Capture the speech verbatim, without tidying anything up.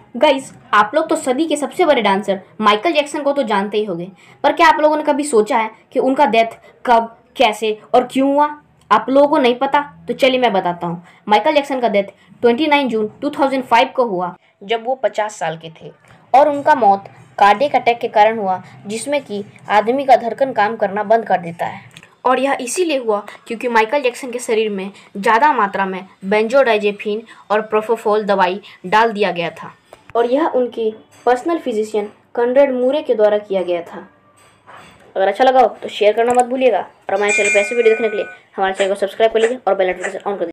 Guys, आप लोग तो सदी के सबसे बड़े डांसर माइकल जैक्सन को तो जानते ही होंगे, पर क्या आप लोगों ने कभी सोचा है कि उनका डेथ कब, कैसे और क्यों हुआ? आप लोगों को नहीं पता? तो चलिए मैं बताता हूँ। माइकल जैक्सन का डेथ उनतीस जून दो हज़ार पाँच को हुआ, जब वो पचास साल के थे, और उनका मौत कार्डियक अटैक के कारण हुआ, जिसमें कि आदमी का धड़कन काम करना बंद कर देता है। और यह इसीलिए हुआ क्योंकि माइकल जैक्सन के शरीर में ज़्यादा मात्रा में बेंजोडाइजेपिन और प्रोपोफॉल दवाई डाल दिया गया था, और यह उनके पर्सनल फिजिशियन कॉनरेड मूरे के द्वारा किया गया था। अगर अच्छा लगा हो तो शेयर करना मत भूलिएगा, और हमारे चैनल पर ऐसे वीडियो देखने के लिए हमारे चैनल को सब्सक्राइब कर लीजिए और बेल नोटिफिकेशन ऑन कर दीजिए।